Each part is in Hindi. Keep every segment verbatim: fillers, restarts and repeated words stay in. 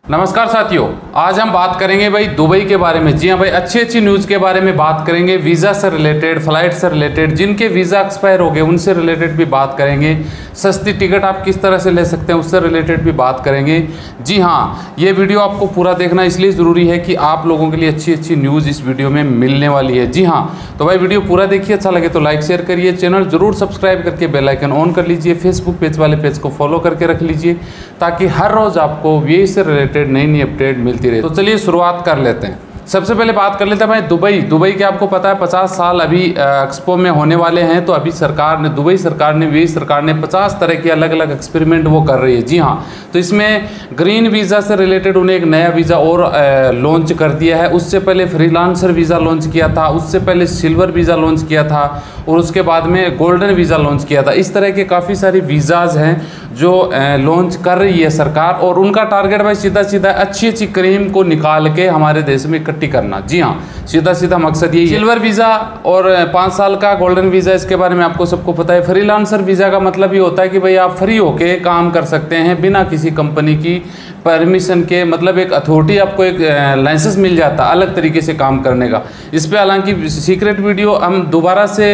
नमस्कार साथियों, आज हम बात करेंगे भाई दुबई के बारे में। जी हाँ भाई, अच्छी अच्छी न्यूज़ के बारे में बात करेंगे, वीज़ा से रिलेटेड, फ्लाइट से रिलेटेड, जिनके वीज़ा एक्सपायर हो गए उनसे रिलेटेड भी बात करेंगे। सस्ती टिकट आप किस तरह से ले सकते हैं उससे रिलेटेड भी बात करेंगे। जी हाँ, ये वीडियो आपको पूरा देखना इसलिए ज़रूरी है कि आप लोगों के लिए अच्छी अच्छी न्यूज़ इस वीडियो में मिलने वाली है। जी हाँ, तो भाई वीडियो पूरा देखिए, अच्छा लगे तो लाइक शेयर करिए, चैनल जरूर सब्सक्राइब करके बेल आइकन ऑन कर लीजिए, फेसबुक पेज वाले पेज को फॉलो करके रख लीजिए ताकि हर रोज़ आपको वी से रिलेटेड नई नई अपडेट मिलती रहे। तो चलिए शुरुआत कर लेते हैं। सबसे पहले बात कर लेते हैं भाई दुबई। दुबई के आपको पता है पचास साल अभी एक्सपो में होने वाले हैं, तो अभी सरकार ने, दुबई सरकार ने, वी सरकार ने पचास तरह के अलग अलग एक्सपेरिमेंट वो कर रही है। जी हाँ, तो इसमें ग्रीन वीज़ा से रिलेटेड उन्हें एक नया वीज़ा और लॉन्च कर दिया है। उससे पहले फ्रीलांसर वीज़ा लॉन्च किया था, उससे पहले सिल्वर वीज़ा लॉन्च किया था और उसके बाद में गोल्डन वीज़ा लॉन्च किया था। इस तरह के काफ़ी सारी वीज़ाज़ हैं जो लॉन्च कर रही है सरकार, और उनका टारगेट भाई सीधा सीधा अच्छी अच्छी क्रीम को निकाल के हमारे देश में इकट्ठी करना। जी हाँ, सीधा सीधा मकसद यही है। सिल्वर वीज़ा और पाँच साल का गोल्डन वीज़ा, इसके बारे में आपको सबको पता है। फ्रीलांसर वीज़ा का मतलब ये होता है कि भाई आप फ्री होके काम कर सकते हैं बिना किसी कंपनी की परमिशन के, मतलब एक अथॉरिटी, आपको एक लाइसेंस मिल जाता है अलग तरीके से काम करने का। इस पर हालांकि सीक्रेट वीडियो हम दोबारा से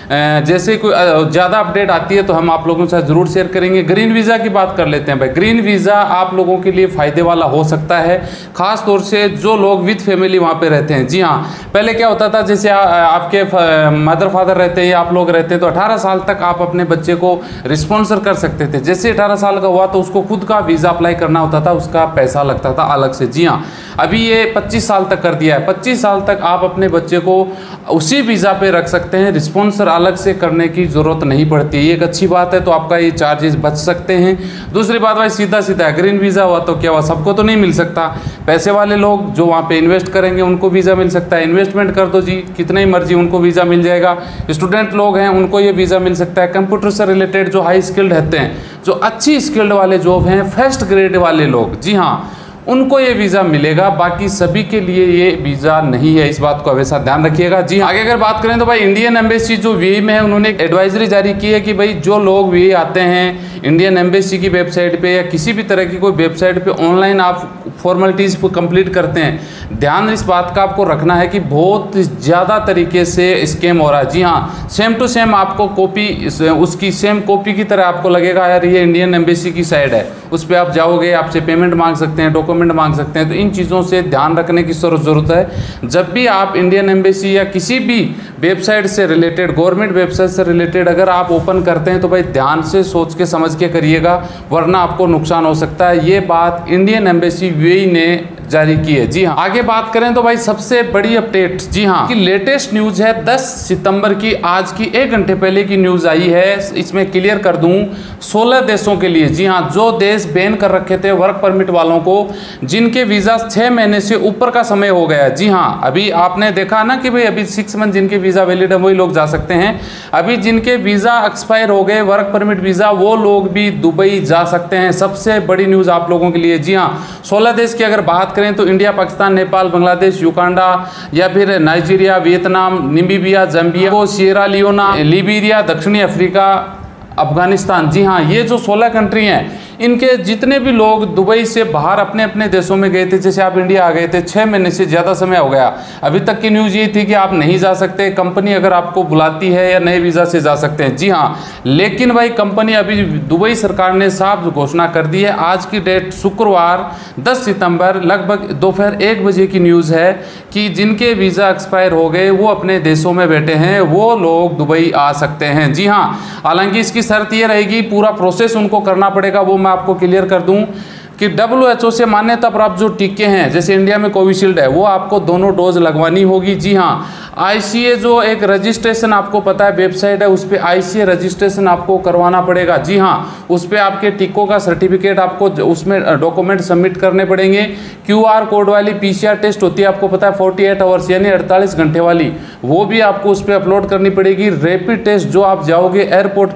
जैसे कोई ज़्यादा अपडेट आती है तो हम आप लोगों के साथ ज़रूर शेयर करेंगे। ग्रीन वीज़ा की बात कर लेते हैं भाई। ग्रीन वीज़ा आप लोगों के लिए फ़ायदे वाला हो सकता है, ख़ास तौर से जो लोग विद फैमिली वहाँ पे रहते हैं। जी हाँ, पहले क्या होता था, जैसे आ, आपके मदर फादर रहते हैं या आप लोग रहते हैं तो अठारह साल तक आप अपने बच्चे को रिस्पॉन्सर कर सकते थे। जैसे अठारह साल का हुआ तो उसको खुद का वीज़ा अप्लाई करना होता था, उसका पैसा लगता था अलग से। जी हाँ, अभी ये पच्चीस साल तक कर दिया है। पच्चीस साल तक आप अपने बच्चे को उसी वीज़ा पे रख सकते हैं, रिस्पॉन्सर अलग से करने की ज़रूरत नहीं पड़ती। ये एक अच्छी बात है, तो आपका ये चार्जेस बच सकते हैं। दूसरी बात भाई, सीधा सीधा ग्रीन वीज़ा हुआ तो क्या हुआ, सबको तो नहीं मिल सकता। पैसे वाले लोग जो वहाँ पे इन्वेस्ट करेंगे उनको वीज़ा मिल सकता है। इन्वेस्टमेंट कर दो जी, कितना ही मर्जी उनको वीज़ा मिल जाएगा। स्टूडेंट लोग हैं उनको ये वीज़ा मिल सकता है। कंप्यूटर से रिलेटेड जो हाई स्किल्ड रहते हैं, जो अच्छी स्किल्ड वाले जॉब हैं, फर्स्ट ग्रेड वाले लोग, जी हाँ, उनको ये वीज़ा मिलेगा। बाकी सभी के लिए ये वीज़ा नहीं है, इस बात को हमेशा ध्यान रखिएगा। जी आगे अगर बात करें तो भाई इंडियन एम्बेसी जो वीआई में है, उन्होंने एक एडवाइजरी जारी की है कि भाई जो लोग वीआई आते हैं इंडियन एम्बेसी की वेबसाइट पे या किसी भी तरह की कोई वेबसाइट पे ऑनलाइन आप फॉर्मेलिटीज़ को कंप्लीट करते हैं, ध्यान इस बात का आपको रखना है कि बहुत ज़्यादा तरीके से स्कैम हो रहा है। जी हाँ, सेम टू सेम आपको कॉपी, उसकी सेम कॉपी की तरह आपको लगेगा यार ये इंडियन एम्बेसी की साइट है, उस पर आप जाओगे, आपसे पेमेंट मांग सकते हैं, डॉक्यूमेंट मांग सकते हैं। तो इन चीज़ों से ध्यान रखने की ज़रूरत है। जब भी आप इंडियन एम्बेसी या किसी भी वेबसाइट से रिलेटेड, गवर्नमेंट वेबसाइट से रिलेटेड अगर आप ओपन करते हैं तो भाई ध्यान से सोच के समझ के करिएगा, वरना आपको नुकसान हो सकता है। ये बात इंडियन एम्बेसी वीआई ने जारी की है। जी हाँ, आगे बात करें तो भाई सबसे बड़ी अपडेट, जी हाँ, कि लेटेस्ट न्यूज़ है दस सितंबर की, आज की एक घंटे पहले की न्यूज़ आई है। इसमें क्लियर कर दूं, सोलह देशों के लिए, जी हाँ, जो देश बैन कर रखे थे वर्क परमिट वालों को, जिनके वीज़ा छः महीने से ऊपर का समय हो गया। जी हाँ, अभी आपने देखा ना कि भाई अभी सिक्स मंथ जिनके वीज़ा वैलिड है वही लोग जा सकते हैं। अभी जिनके वीज़ा एक्सपायर हो गए वर्क परमिट वीज़ा, वो लोग भी दुबई जा सकते हैं। सबसे बड़ी न्यूज़ आप लोगों के लिए। जी हाँ, सोलह देश की अगर बात करें तो इंडिया, पाकिस्तान, नेपाल, बांग्लादेश, युगांडा या फिर Nigeria, Vietnam, Namibia, Zambia, Sierra Leone, Liberia, दक्षिणी अफ्रीका, अफगानिस्तान। जी हाँ, ये जो सोलह कंट्री हैं, इनके जितने भी लोग दुबई से बाहर अपने अपने देशों में गए थे, जैसे आप इंडिया आ गए थे, छः महीने से ज़्यादा समय हो गया, अभी तक की न्यूज़ ये थी कि आप नहीं जा सकते, कंपनी अगर आपको बुलाती है या नए वीज़ा से जा सकते हैं। जी हाँ, लेकिन भाई कंपनी, अभी दुबई सरकार ने साफ घोषणा कर दी है। आज की डेट शुक्रवार दस सितंबर लगभग दोपहर एक बजे की न्यूज़ है कि जिनके वीज़ा एक्सपायर हो गए वो अपने देशों में बैठे हैं, वो लोग दुबई आ सकते हैं। जी हाँ, हालांकि इसकी शर्त ये रहेगी, पूरा प्रोसेस उनको करना पड़ेगा, वो मैं आपको क्लियर कर दूं कि डब्ल्यू एच ओ से मान्यता प्राप्त जो टीके हैं, जैसे इंडिया में कोविशील्ड है, वो आपको दोनों डोज लगवानी होगी। जी हाँ, आई सी ए जो एक रजिस्ट्रेशन आपको पता है वेबसाइट है, उस पर आई सी ए रजिस्ट्रेशन आपको करवाना पड़ेगा। जी हाँ, उस पर आपके टीकों का सर्टिफिकेट आपको उसमें डॉक्यूमेंट सबमिट करने पड़ेंगे। क्यू आर कोड वाली पी सी आर टेस्ट होती है, आपको पता है अड़तालीस आवर्स यानी अड़तालीस घंटे वाली, वो भी आपको उस पर अपलोड करनी पड़ेगी। रैपिड टेस्ट जो आप जाओगे एयरपोर्ट पे,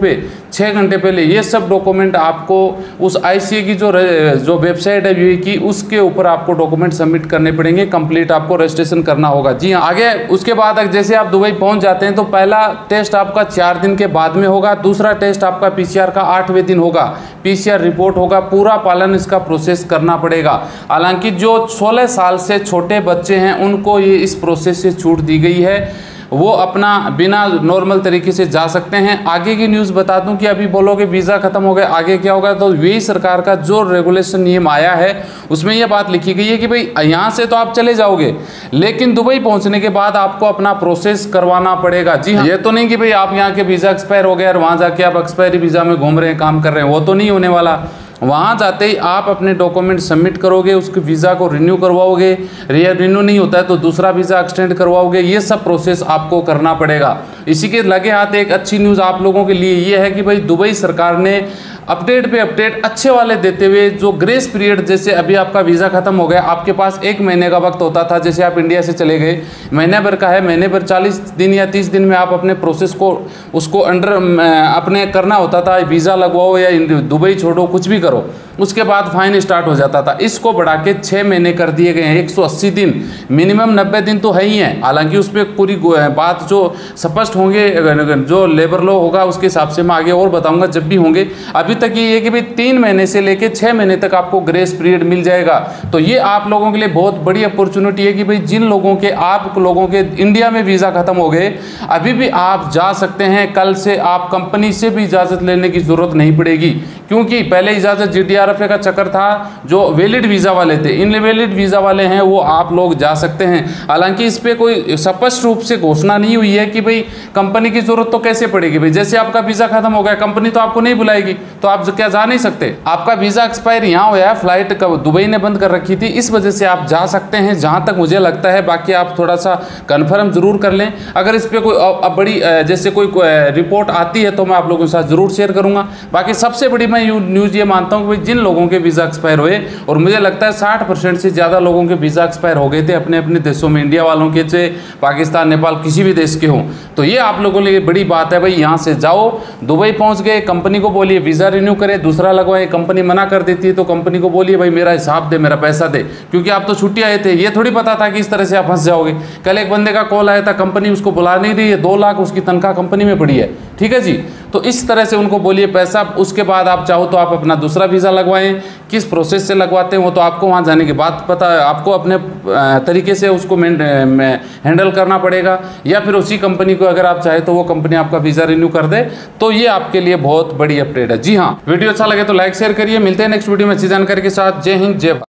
छः घंटे पहले ये सब डॉक्यूमेंट आपको उस आईसीए की जो जो वेबसाइट है यूए की, उसके ऊपर आपको डॉक्यूमेंट सबमिट करने पड़ेंगे। कंप्लीट आपको रजिस्ट्रेशन करना होगा। जी हाँ, आगे उसके बाद जैसे आप दुबई पहुंच जाते हैं तो पहला टेस्ट आपका चार दिन के बाद में होगा, दूसरा टेस्ट आपका पीसीआर का आठवें दिन होगा, पीसीआर रिपोर्ट होगा। पूरा पालन इसका प्रोसेस करना पड़ेगा। हालांकि जो सोलह साल से छोटे बच्चे हैं उनको ये इस प्रोसेस से छूट दी गई है, वो अपना बिना नॉर्मल तरीके से जा सकते हैं। आगे की न्यूज़ बता दूं कि अभी बोलोगे वीज़ा खत्म हो गया, आगे क्या होगा, तो यूएई सरकार का जो रेगुलेशन नियम आया है उसमें यह बात लिखी गई है कि भाई यहाँ से तो आप चले जाओगे, लेकिन दुबई पहुँचने के बाद आपको अपना प्रोसेस करवाना पड़ेगा। जी हाँ, ये तो नहीं कि भाई आप यहाँ के वीज़ा एक्सपायर हो गया और वहाँ जाके आप एक्सपायरी वीज़ा में घूम रहे हैं, काम कर रहे हैं, वो तो नहीं होने वाला। वहाँ जाते ही आप अपने डॉक्यूमेंट सबमिट करोगे, उसके वीज़ा को रिन्यू करवाओगे, रिन्यू नहीं होता है तो दूसरा वीज़ा एक्सटेंड करवाओगे। ये सब प्रोसेस आपको करना पड़ेगा। इसी के लगे हाथ एक अच्छी न्यूज़ आप लोगों के लिए ये है कि भाई दुबई सरकार ने अपडेट पे अपडेट अच्छे वाले देते हुए, जो ग्रेस पीरियड, जैसे अभी आपका वीज़ा खत्म हो गया, आपके पास एक महीने का वक्त होता था, जैसे आप इंडिया से चले गए, महीने भर का है, महीने भर चालीस दिन या तीस दिन में आप अपने प्रोसेस को उसको अंडर अपने करना होता था, वीज़ा लगवाओ या दुबई छोड़ो, कुछ भी करो, उसके बाद फाइन स्टार्ट हो जाता था। इसको बढ़ा के छः महीने कर दिए गए हैं, एक सौ अस्सी दिन, मिनिमम नब्बे दिन तो है ही है। हालांकि उस पर पूरी बात जो स्पष्ट होंगे, जो लेबर लॉ होगा उसके हिसाब से मैं आगे और बताऊंगा जब भी होंगे। अभी तक ये है कि भाई तीन महीने से लेके छः महीने तक आपको ग्रेस पीरियड मिल जाएगा। तो ये आप लोगों के लिए बहुत बड़ी अपॉर्चुनिटी है कि भाई जिन लोगों के आप लोगों के इंडिया में वीज़ा खत्म हो गए, अभी भी आप जा सकते हैं। कल से आप कंपनी से भी इजाज़त लेने की ज़रूरत नहीं पड़ेगी, क्योंकि पहले इजाज़त जी डी आर एफ का चक्कर था, जो वैलिड वीज़ा वाले थे। इन वैलिड वीज़ा वाले हैं वो आप लोग जा सकते हैं। हालांकि इस पर कोई स्पष्ट रूप से घोषणा नहीं हुई है कि भाई कंपनी की ज़रूरत तो कैसे पड़ेगी। भाई जैसे आपका वीज़ा खत्म हो गया, कंपनी तो आपको नहीं बुलाएगी, तो आप क्या जा नहीं सकते। आपका वीज़ा एक्सपायर यहाँ हुआ है, फ्लाइट दुबई ने बंद कर रखी थी, इस वजह से आप जा सकते हैं, जहाँ तक मुझे लगता है। बाकी आप थोड़ा सा कन्फर्म जरूर कर लें। अगर इस पर कोई अब बड़ी जैसे कोई रिपोर्ट आती है तो मैं आप लोगों के साथ जरूर शेयर करूँगा। बाकी सबसे बड़ी मैं न्यूज़ ये मानता हूँ कि भाई जिन लोगों के वीज़ा एक्सपायर हुए, और मुझे लगता है साठ परसेंट से ज़्यादा लोगों के वीज़ा एक्सपायर हो गए थे अपने अपने देशों में, इंडिया वालों के, चाहे पाकिस्तान, नेपाल, किसी भी देश के हों, तो ये आप लोगों के लिए बड़ी बात है। भाई यहाँ से जाओ, दुबई पहुँच गए, कंपनी को बोलिए वीज़ा रिन्यू करे, दूसरा लगवाए। कंपनी मना कर देती है तो कंपनी को बोलिए भाई मेरा हिसाब दे, मेरा पैसा दे, क्योंकि आप तो छुट्टी आए थे। ये थोड़ी पता था कि इस तरह से आप फंस जाओगे। कल एक बंदे का कॉल आया था, कंपनी उसको बुला नहीं रही है, दो लाख उसकी तनख्वाह कंपनी में पड़ी है, ठीक है जी। तो इस तरह से उनको बोलिए पैसा, उसके बाद आप चाहो तो आप अपना दूसरा वीज़ा लगवाएं। किस प्रोसेस से लगवाते हैं वो तो आपको वहाँ जाने के बाद पता है, आपको अपने तरीके से उसको हैंडल करना पड़ेगा, या फिर उसी कंपनी को अगर आप चाहे तो वो कंपनी आपका वीज़ा रिन्यू कर दे। तो ये आपके लिए बहुत बड़ी अपडेट है। जी हाँ, वीडियो अच्छा लगे तो लाइक शेयर करिए। मिलते हैं नेक्स्ट वीडियो में अच्छी जानकारी के साथ। जय हिंद, जय भारत।